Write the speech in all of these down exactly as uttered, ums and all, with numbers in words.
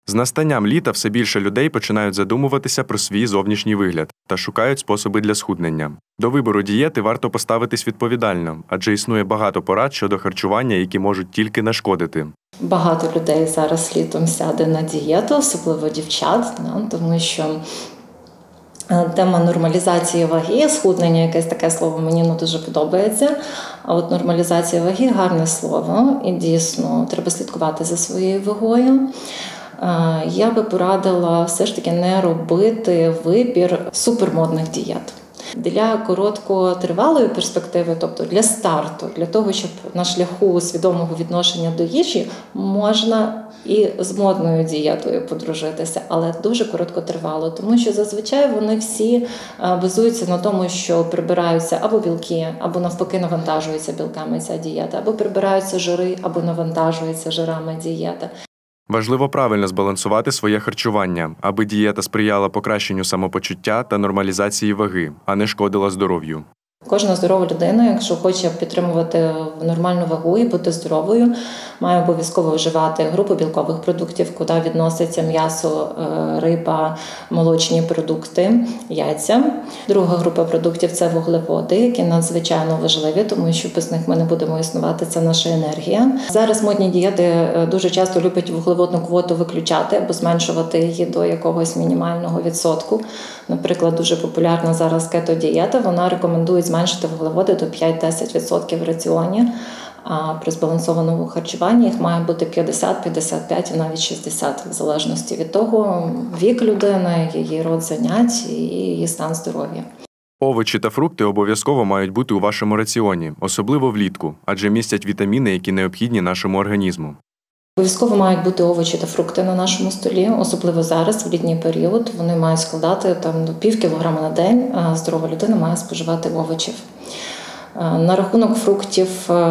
З настанням літа все більше людей починають задумуватися про свій зовнішній вигляд та шукають способи для схуднення. До вибору дієти варто поставитись відповідально, адже існує багато порад щодо харчування, які можуть тільки нашкодити. Багато людей зараз літом сяде на дієту, особливо дівчат, тому що тема нормалізації ваги, схуднення, якесь таке слово мені не дуже подобається. А от нормалізація ваги – гарне слово, і дійсно треба слідкувати за своєю вагою. Я би порадила все ж таки не робити вибір супермодних дієт. Для короткотривалої перспективи, тобто для старту, для того, щоб на шляху свідомого відношення до їжі можна і з модною дієтою подружитися, але дуже короткотривало, тому що зазвичай вони всі базуються на тому, що прибираються або білки, або навпаки навантажуються білками ця дієта, або прибираються жири, або навантажуються жирами дієта. Важливо правильно збалансувати своє харчування, аби дієта сприяла покращенню самопочуття та нормалізації ваги, а не шкодила здоров'ю. Кожна здорова людина, якщо хоче підтримувати нормальну вагу і бути здоровою, має обов'язково вживати групу білкових продуктів, куди відноситься м'ясо, риба, молочні продукти, яйця. Друга група продуктів – це вуглеводи, які надзвичайно важливі, тому що без них ми не будемо існувати, це наша енергія. Зараз модні дієти дуже часто люблять вуглеводну квоту виключати або зменшувати її до якогось мінімального відсотку. Наприклад, дуже популярна зараз кето-дієта, вона рекомендує зменшити вуглеводи до п'ять-десять відсотків в раціоні, а при збалансованому харчуванні їх має бути п'ятдесят, п'ятдесят п'ять і навіть шістдесят, в залежності від того, вік людини, її род занять і її стан здоров'я. Овочі та фрукти обов'язково мають бути у вашому раціоні, особливо влітку, адже містять вітаміни, які необхідні нашому організму. Обов'язково мають бути овочі та фрукти на нашому столі, особливо зараз, в літній період. Вони мають складати там, до пів кілограма на день, а здорова людина має споживати овочів. На рахунок фруктів,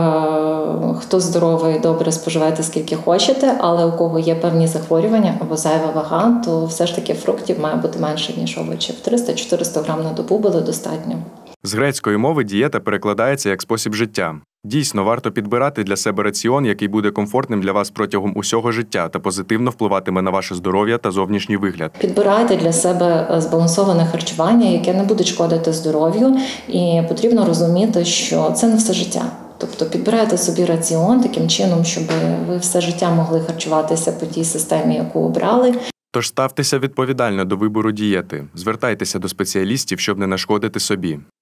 хто здоровий, добре споживайте скільки хочете, але у кого є певні захворювання або зайва вага, то все ж таки фруктів має бути менше, ніж овочів. триста-чотириста грам на добу буде достатньо. З грецької мови дієта перекладається як спосіб життя. Дійсно, варто підбирати для себе раціон, який буде комфортним для вас протягом усього життя та позитивно впливатиме на ваше здоров'я та зовнішній вигляд. Підбирайте для себе збалансоване харчування, яке не буде шкодити здоров'ю, і потрібно розуміти, що це не все життя. Тобто підбирайте собі раціон таким чином, щоб ви все життя могли харчуватися по тій системі, яку обрали. Тож ставтеся відповідально до вибору дієти, звертайтеся до спеціалістів, щоб не нашкодити собі.